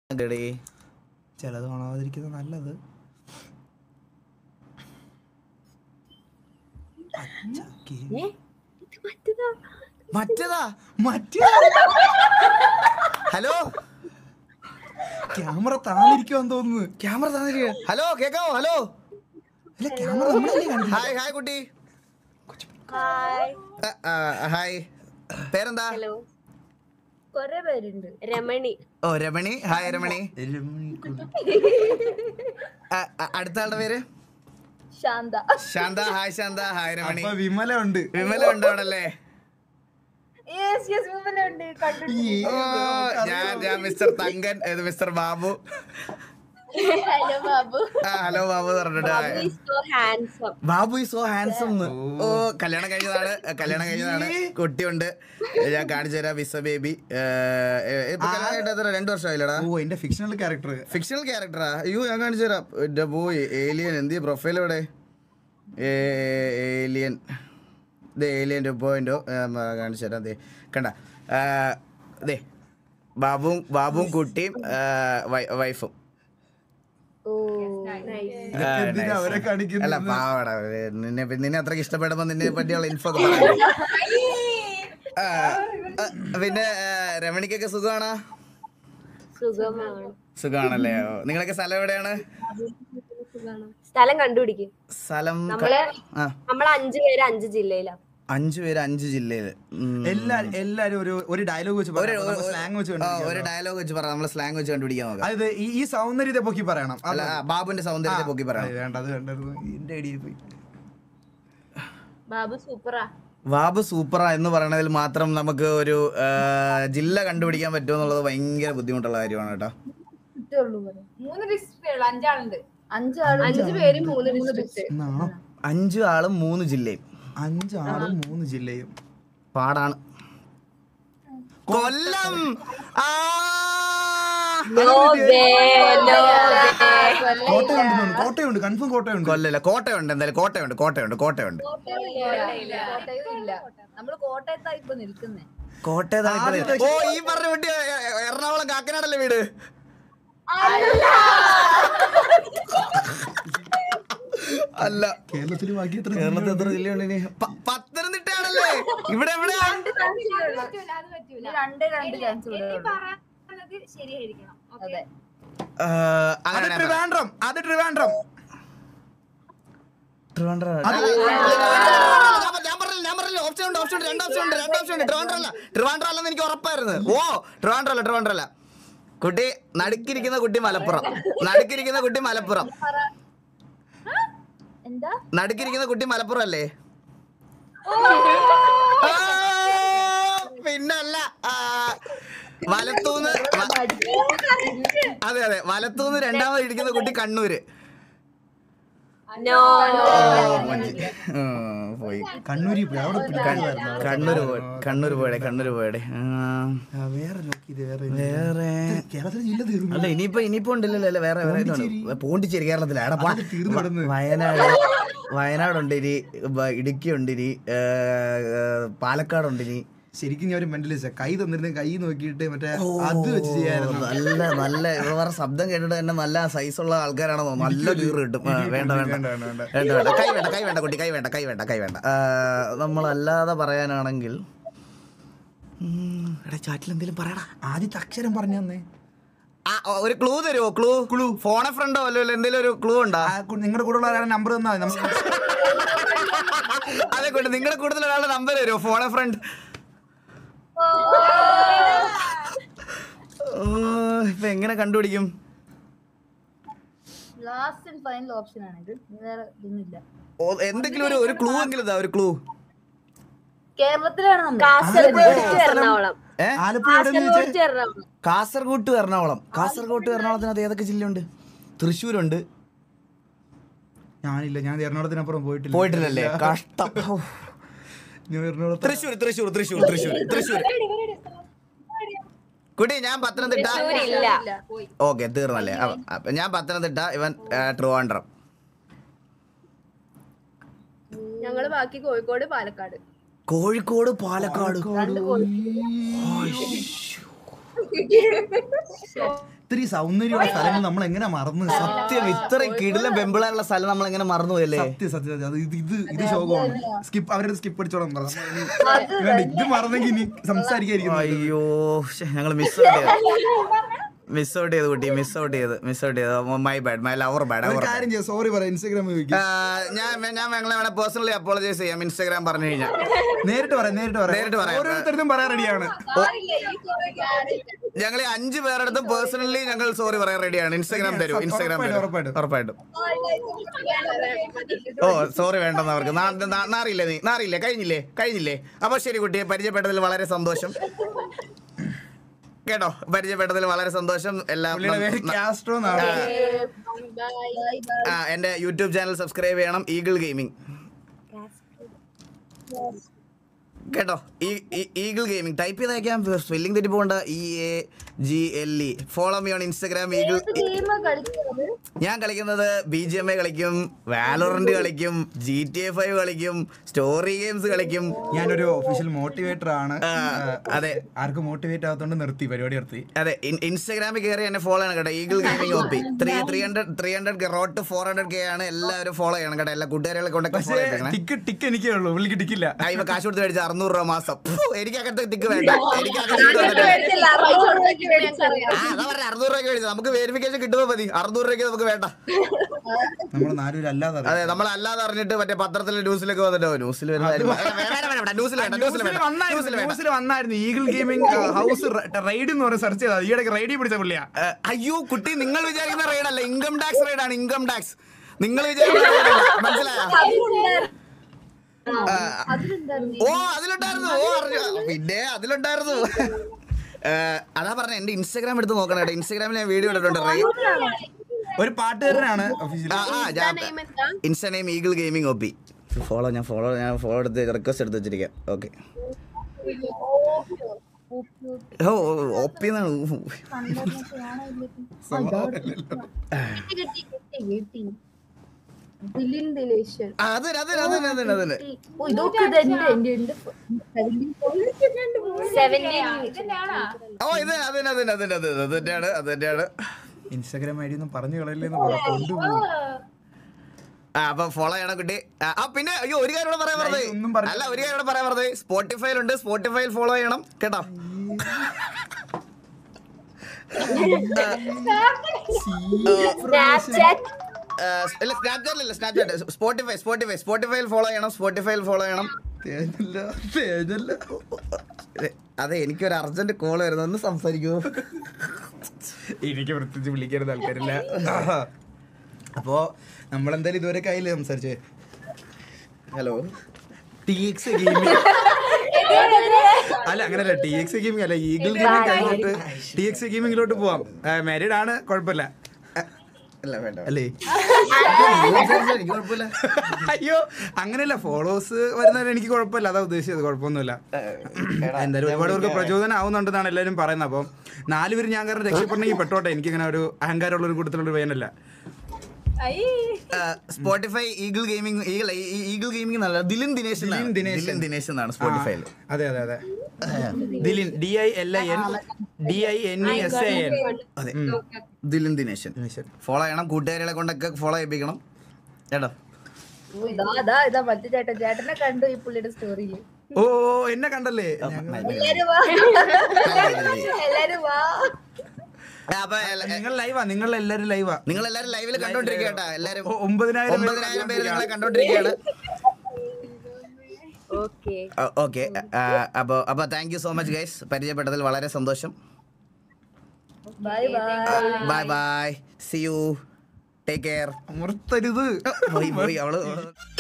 ചിലത് കാണാതിരിക്കുന്നത് നല്ലത്. Hello, camera താന്നിരിക്കുവാന്ന് തോന്നുന്നു. ക്യാമറ താന്നിരിക്കുക. ഹലോ, കേക്കാവോ? ഹലോ, അല്ല ക്യാമറ നമ്മളല്ലേ. ഹായ് ഹായ് കുട്ടി. ഹായ്, പേരെന്താ? രമണി. ഓ രമണി. ഹായ് രമണി. അടുത്ത ആളുടെ പേര് ശാന്ത. ശാന്ത. ഹായ് ശാന്ത. ഹായ് രമണി. വിമല ഉണ്ട്. വിമല ഉണ്ട് അവിടെ അല്ലേ? ഞാൻ mister Thankan, mister Babu. Hello Babu പറഞ്ഞിട്ട്. Babu is so handsome. ഓ കല്യാണം കഴിഞ്ഞതാണ്. കുട്ടിയുണ്ട്. ഞാൻ കാണിച്ചു തരാം. Visa baby. 2 വർഷമായില്ലടാ. ഓ എന്റെ ഫിക്ഷണൽ ക്യാരക്ടറാ. അയ്യോ ഞാൻ കാണിച്ചു തരാം. എന്റെ പോയി ഏലിയൻ. എന്ത് പ്രൊഫൈൽ എവിടെ? ഏലിയൻ. ഇത് ഏലിയൻ്റെ പോയിന്റോ കാണിച്ചു തരാം. ദേ കണ്ട, ദേ ബാബുവും കുട്ടിയും വൈഫും. അല്ല പാവടാ, നിന്നെ അത്രയ്ക്ക് ഇഷ്ടപ്പെടുമ്പോ നിന്നെ പറ്റിയുള്ള ഇൻഫോ ഒക്കെ പറയാം. പിന്നെ രമണിക്കൊക്കെ സുഖമാണോ? സുഖമാണല്ലേ? നിങ്ങളൊക്കെ സ്ഥലം എവിടെയാണ്? സ്ഥലം കണ്ടുപിടിക്കും. സ്ഥലം നമ്മള് 5 പേര് 5 ജില്ലയിലാണ്. 5 പേര് 5 ജില്ലയില്. എല്ലാരും ഒരു ഡയലോഗ് വെച്ച് ഒരു ഡയലോഗ് വെച്ച് പറ. നമ്മള് സ്ലാങ് വെച്ച് കണ്ടുപിടിക്കാൻ നോക്കാം. അതായത് ഈ സൗന്ദര്യത്തെ പൊക്കി പറയണം. അല്ല, ബാബുവിന്റെ സൗന്ദര്യത്തെ പൊക്കി പറയണം. വേണ്ടത് എന്റെ ഐഡിയ പോയി. ബാബു സൂപ്പറാ എന്ന് പറയണതിൽ മാത്രം നമുക്ക് ഒരു ജില്ല കണ്ടുപിടിക്കാൻ പറ്റുമെന്നുള്ളത് ഭയങ്കര ബുദ്ധിമുട്ടുള്ള കാര്യമാണ് കേട്ടോ. 5 പേരും 3 ഡിസ്ട്രിക്റ്റ്. 5 ആളും 3 ജില്ലയും. 5 ആളും 3 ജില്ലയും പാടാണ്. കൊല്ലം. കോട്ടയുണ്ട്. കൺഫേം കോട്ടയുണ്ട്. കൊല്ലല്ല, കോട്ടയുണ്ട്. എന്തായാലും കോട്ടയുണ്ട്. കോട്ടയത്താണ് ഓ ഈ പറഞ്ഞ കുട്ടി എറണാകുളം കാക്കനാടല്ലേ വീട്? അല്ല, കേരളത്തിൽ എത്ര ജില്ലയുണ്ട് ഇനി? പത്തനംതിട്ടയാണല്ലേ? ഇവിടെ എവിടെയാ? അത് ട്രിവാൻഡ്രം. ഞാൻ പറഞ്ഞില്ല, ഓപ്ഷൻ ഉണ്ട്. 2 ഓപ്ഷൻ ഉണ്ട്. ട്രിവാൻഡ്രം അല്ലെന്ന് എനിക്ക് ഉറപ്പായിരുന്നു. ഓ ട്രിവാൻഡ്രം അല്ല. കുട്ടി നടുക്കിരിക്കുന്ന കുട്ടി മലപ്പുറം. നടുക്കിരിക്കുന്ന കുട്ടി മലപ്പുറം അല്ലേ? പിന്നല്ല, വലത്തൂന്ന്. അതെ, വലത്തൂന്ന് രണ്ടാമത് ഇരിക്കുന്ന കുട്ടി കണ്ണൂര്. പോയി കണ്ണൂര് പോയടെ. വേറെ അല്ല, ഇനിയിപ്പോ ഉണ്ടല്ലോ. വേറെ പോണ്ടിച്ചേരി കേരളത്തിലാണ്. വയനാടുണ്ട് ഇനി, ഇടുക്കി ഉണ്ട് ഇനി, പാലക്കാടുണ്ട് ഇനി. ശരിക്കും ഞാൻ ഒരു മെന്റലിസ്റ്റ്. കൈ തന്നിരുന്ന കൈ നോക്കിയിട്ട് മറ്റേ അത് വെച്ച് ചെയ്യായിരുന്നു. നല്ല ഇവരുടെ ശബ്ദം കേട്ടിട്ട് തന്നെ നല്ല സൈസുള്ള ആൾക്കാരാണോ തോന്നുന്നു. നല്ല കീറ് കിട്ടും. വേണ്ട കുട്ടി, കൈ വേണ്ട. നമ്മളല്ലാതെ പറയാനാണെങ്കിൽ ചാറ്റിൽ എന്തെങ്കിലും പറയടാ. ആദ്യത്തെ അക്ഷരം പറഞ്ഞു തന്നെ. ഒരു ക്ലൂ തരുമോ? ക്ലൂ ഫോണെ ഫ്രണ്ടോ അല്ലോ എന്തെങ്കിലും ഒരു ക്ലൂ ഉണ്ടോ? നിങ്ങളുടെ കൂടെ ഉള്ള ഒരാളുടെ നമ്പർ തന്നാൽ മതി. അതെ കൊണ്ട് നിങ്ങളുടെ കൂടുതൽ ഒരാളുടെ നമ്പർ തരുമോ? ഫോണെ ഫ്രണ്ട്. ഇപ്പൊ എങ്ങനെ കണ്ടുപിടിക്കും? എന്തെങ്കിലും ഒരു ക്ലൂ എങ്കിലും ഇതാ. ഒരു ക്ലൂ. കാസർഗോഡ് എറണാകുളത്തിനകത്ത് ഏതൊക്കെ ജില്ലയുണ്ട്? തൃശ്ശൂരുണ്ട്. ഞാനില്ല, ഞാൻ എറണാകുളത്തിനപ്പുറം പോയിട്ടില്ലല്ലേ? കഷ്ടം. തൃശ്ശൂർ. കുട്ടി ഞാൻ പത്തനംതിട്ട. ഓക്കെ, തീർന്നല്ലേ? ഞാൻ പത്തനംതിട്ട, ഇവൻ ട്രിവാൻഡ്രം. ഞങ്ങള് ബാക്കി കോഴിക്കോട് പാലക്കാട്. ഇത്തിരി സൗന്ദര്യമുള്ള സ്ഥലങ്ങൾ നമ്മൾ എങ്ങനെ മറന്നു? സത്യം, ഇത്രയും കിടിലം പെമ്പിളാനുള്ള സ്ഥലം നമ്മൾ എങ്ങനെ മറന്നുപോയല്ലേ? സത്യം അത് ഇത് ശോകമാണ്. സ്കിപ്പ് അവരുടെ സ്കിപ്പ് അടിച്ചോളാം. ഇത് മറന്നെങ്കിൽ ഇനി സംസാരിക്കായിരിക്കും. അയ്യോ ഞങ്ങൾ മിസ് ഔട്ട് ചെയ്ത് കുട്ടി, മിസ് ഔട്ട് ചെയ്ത്. My bad, my lover bad. Sorry പറയാം. ഇൻസ്റ്റാഗ്രാമിൽ ഞാൻ ഞങ്ങളെ വേണേ പേഴ്സണലി അപ്പോളജൈസ് ചെയ്യാം. ഇൻസ്റ്റാഗ്രാം പറഞ്ഞു കഴിഞ്ഞാൽ നേരിട്ട് പറയാം. ഓരോരുത്തരും പറയാൻ റെഡിയാണ്. ഞങ്ങൾ 5 പേരെടുത്തും പേഴ്സണലി ഞങ്ങൾ സോറി പറയാൻ റെഡിയാണ്. ഇൻസ്റ്റാഗ്രാം തരും. ഇൻസ്റ്റാഗ്രാം ഉറപ്പായിട്ടും. ഓ സോറി വേണ്ടെന്ന് അവർക്ക് നാറിയില്ലേ? കഴിഞ്ഞില്ലേ? അപ്പൊ ശരി കുട്ടിയെ, പരിചയപ്പെട്ടതിൽ വളരെ സന്തോഷം കേട്ടോ. പരിചയപ്പെട്ടതിൽ വളരെ സന്തോഷം. എല്ലാം എന്റെ യൂട്യൂബ് ചാനൽ സബ്സ്ക്രൈബ് ചെയ്യണം, ഈഗിൾ ഗെയിമിംഗ് കേട്ടോ. ഈഗിൾ ഗെയിമിംഗ് ടൈപ്പ് ചെയ്തേക്കാം, സ്പെല്ലിംഗ് തെറ്റി പോകണ്ട. EAGLE. Follow me on Instagram Eagle. ഞാൻ കളിക്കുന്നത് BGMA കളിക്കും, വാലോറന്റ് കളിക്കും, GTA 5 കളിക്കും, സ്റ്റോറി ഗെയിംസ് കളിക്കും. ഞാനൊരു ഒഫീഷ്യൽ മോട്ടിവേറ്റർ ആണ്. അതെ, ആർക്കും മോട്ടിവേറ്റ് ആകത്തോണ്ട് പരിപാടി നിർത്തി. അതെ, ഇൻസ്റ്റാഗ്രാമിൽ കയറി എന്നെ ഫോളോ ചെയ്യണം കേട്ടോ. Eagle Gaming OP. 300 road to 400K ആണ്. എല്ലാവരും ഫോളോ ചെയ്യണം കേട്ടോ. എല്ലാ കൂട്ടുകാരെ കൊണ്ടൊക്കെ ഫോളോ ചെയ്യണം. ടിക്ക് എനിക്കേ ഉള്ളൂ, പുള്ളിക്ക് ടിക്കില്ല. ഇവ കാശ് കൊടുത്ത് മേടിച്ച 600 രൂപ മാസം. എനിക്ക് അങ്ങനത്തെ ടിക്ക് വേണ്ട. എനിക്ക് 600 രൂപയ്ക്ക് മേടിച്ചത് നമുക്ക് വെരിഫിക്കേഷൻ കിട്ടുമ്പോ മതി. 600 രൂപയ്ക്ക് നമുക്ക് വേണ്ട. അതെ, നമ്മളല്ലാതെ അറിഞ്ഞിട്ട് മറ്റേ പത്രത്തിലെ ന്യൂസിലൊക്കെ വന്നിട്ടോ. ന്യൂസിൽ വന്നായിരുന്നു ഈഗിൾ ഗെയിമിംഗ് ഹൗസ് റെയ്ഡ് എന്ന് പറഞ്ഞ് സെർച്ച് ചെയ്താൽ ഈയിടയ്ക്ക് റെയ്ഡിൽ പിടിച്ച പുള്ളിയാ. അയ്യോ കുട്ടി, നിങ്ങൾ വിചാരിക്കുന്ന റെയ്ഡ് അല്ല, ഇൻകം ടാക്സ് റെയ്ഡാണ്. ഇൻകം ടാക്സ് നിങ്ങൾ വിചാരിക്കുന്ന മനസ്സിലായോ? അതിലുണ്ടായിരുന്നു. പിന്നെ അതിലുണ്ടായിരുന്നു. അതാ പറഞ്ഞ എന്റെ ഇൻസ്റ്റാഗ്രാം എടുത്ത് നോക്കണം കേട്ടോ. ഇൻസ്റ്റാഗ്രാമിൽ ഞാൻ വീഡിയോ ഇട്ടിട്ടുണ്ട്. ഒരു പാട്ടുകാരനാണ്. Insta name Eagle Gaming OP. ഞാൻ ഫോളോ എടുത്ത് റിക്വസ്റ്റ് എടുത്ത് വെച്ചിരിക്കാം. ഓക്കെ. OP എന്നാണ്. ഇൻസ്റ്റാഗ്രാം ID ഒന്നും പറഞ്ഞു കളയില്ലെന്ന് അപ്പൊ ഫോളോ ചെയ്യണം കുട്ടി. പിന്നെ അയ്യോ ഒരു കാര്യം കൂടെ പറയാൻ പറഞ്ഞത്, സ്പോട്ടിഫൈയിലുണ്ട്. സ്പോട്ടിഫൈയിൽ ഫോളോ ചെയ്യണം കേട്ടോ. സ്നാപ്ചാറ്റ് സ്പോട്ടിഫൈയിൽ ഫോളോ ചെയ്യണം. അതെ, എനിക്കൊരു അർജന്റ് കോൾ വരുന്നു, ഒന്ന് സംസാരിക്കുമോ? എനിക്ക് പ്രത്യേകിച്ച് വിളിക്കരുത് ആൾക്കാരില്ല. അപ്പോ നമ്മളെന്തായാലും ഇതുവരെ കയ്യില് സംസാരിച്ചേ. ഹലോ TX ഗെയിമിംഗ് അല്ല, അങ്ങനല്ല. TX ഗെയിമിംഗ് അല്ല, ഈഗിൾ ഗെയിമിംഗ് കഴിഞ്ഞിട്ട് TX ഗെയിമിംഗിലോട്ട് പോവാം. മാരീഡ് ആണ്, കുഴപ്പമില്ല അല്ലേ? അയ്യോ അങ്ങനെയല്ല, ഫോളോവേഴ്സ് വരുന്നവരെ എനിക്ക് കുഴപ്പമില്ല, അതാ ഉദ്ദേശിച്ചത്. കുഴപ്പമൊന്നുമില്ല. എന്തായാലും ഒരുപാട് പേർക്ക് പ്രചോദനം ആവുന്നുണ്ടെന്നാണ് എല്ലാവരും പറയുന്നത്. അപ്പം 4 പേര് ഞാൻ കാരണം രക്ഷപ്പെടണമെങ്കിൽ പെട്ടോട്ടെ. എനിക്കിങ്ങനെ ഒരു അഹങ്കാരമുള്ള ഒരു കൂട്ടത്തിലുള്ള വേനല്ല. സ്പോട്ടിഫൈ ഈഗിൾ ഗെയിമിംഗ് നല്ല ദിലിൻ ദിനേശ് എന്നാണ് സ്പോട്ടിഫൈയിൽ. അതെ ദിലിൻ, DILIN DINESAN. അതെ, ദിലിൻ ദിനേശൻ. ഫോളോ ചെയ്യണം, കൂട്ടുകാരികളെ കൊണ്ടൊക്കെ ഫോളോ ചെയ്യിപ്പിക്കണം കേട്ടോ. ചേട്ടനെ കണ്ടു ഈ പുള്ളിയുടെ സ്റ്റോറിയില്. ഓ എന്നെ കണ്ടല്ലേ? നിങ്ങളെല്ലാരും ലൈവിൽ കണ്ടോണ്ടിരിക്കട്ടാ. എല്ലാരും 9,000 പേര് നിങ്ങളെ കണ്ടോണ്ടിരിക്കുകയാണ്. ഓക്കെ. അപ്പൊ thank you so much guys. പരിചയപ്പെട്ടതിൽ വളരെ സന്തോഷം. Bye. See you. Take care. മുർത്തരുത്. പോയി അവള്